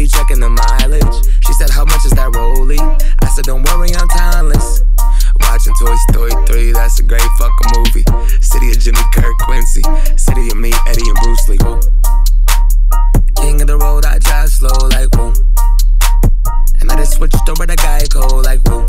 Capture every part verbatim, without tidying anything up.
be checking the mileage. She said, how much is that rollie? I said, don't worry, I'm timeless. Watching Toy Story three, that's a great fucking movie. City of Jimmy Kirk Quincy, city of me, Eddie and Bruce Lee. Whoa. King of the road, I drive slow like whoa. And I just switched over to Geico like whoa.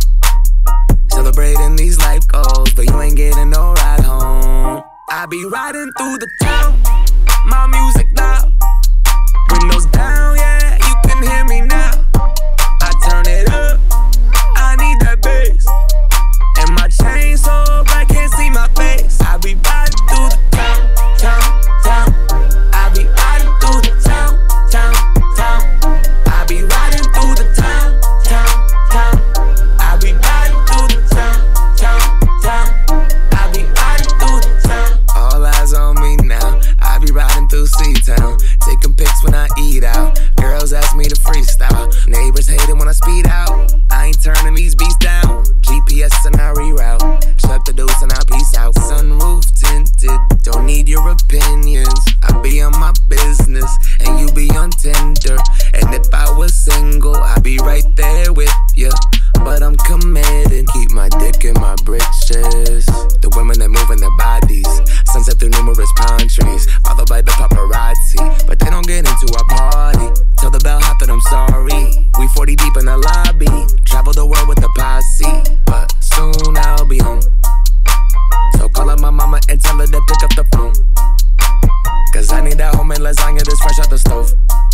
Celebrating these life goals, but you ain't getting no ride home. I be riding through the town, my music loud. Windows down, yeah, you can hear me now. I turn it up, I need that bass. And my chain so bright, can't see my face. I be riding through the town, town, town. I be riding through the town, town, town. I be riding through the town, town, town. I be riding through the town, town, town. I be riding through the town. All eyes on me now. I be riding through C-Town, taking pics when I eat out. Girls ask me to freestyle. Neighbors hate it when I speed out. I ain't turning these beats down. G P S and I reroute. Chuck the deuce and I peace out. Sunroof tinted, don't need your opinions. I be on my business and you be on Tinder. And if I was single, I'd be right there with ya. But I'm committed, keep my dick in my britches. The women that moving their bodies, sunset through numerous pine trees, followed by the paparazzi. But they don't get into our party. Tell the bellhop that I'm sorry. We forty deep in the lobby, travel the world with the posse. But soon I'll be home, so call up my mama and tell her to pick up the phone. Cause I need that homemade lasagna that's fresh out the stove.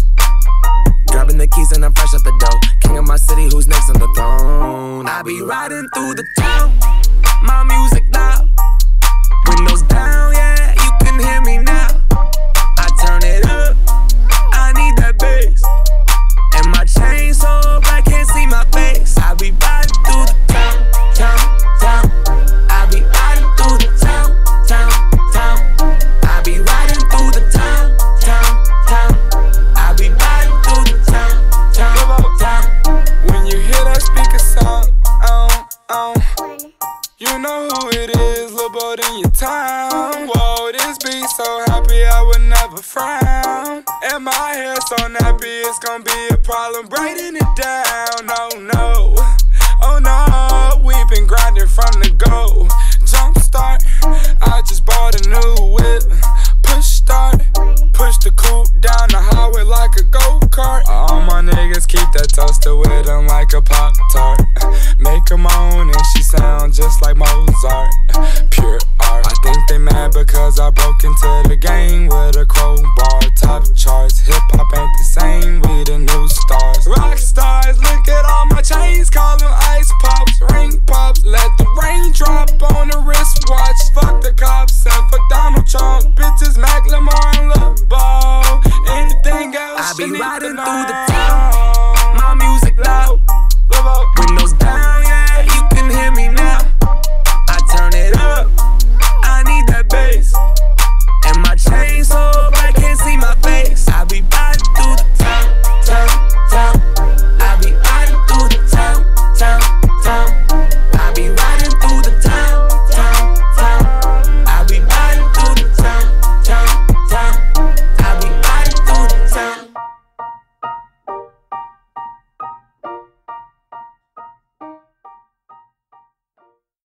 Grabbing the keys and I'm fresh out the dough. King of my city, who's next on the throne? I be riding through the town, my music loud. Windows down, yeah, you can hear me now. I turn it up, I need that bass. And my chain so bright, can't see my face. I be riding through the town, town, town. I be riding through the town, town, town. I be riding through the town, town, town. I be riding through the town, town, town. When you hear that speaker sound, um, um, you know who it is, little boat in your town. Whoa, this beat so happy I would never frown. And my hair so nappy, it's gonna be a problem braiding it down. Oh no, oh no, we've been grinding from the go. Jump start, I just bought a new whip. Push start, push the coupe down the highway like a go-kart. All my niggas keep that toaster with them like a Pop-Tart. Make them moan and she sound just like Mozart. Pure art. I think they mad because I broke into the game with a crowbar. Top charts, hip-hop ain't the same, we the new stars. Rock stars, look at all my chains, call them ice pops. Ring pops, let the rain drop on the wristwatch. Fuck the cops and fuck Donald Trump. Bitches Macklemore and Lil Ball. Anything else I be you need riding to know. through the town,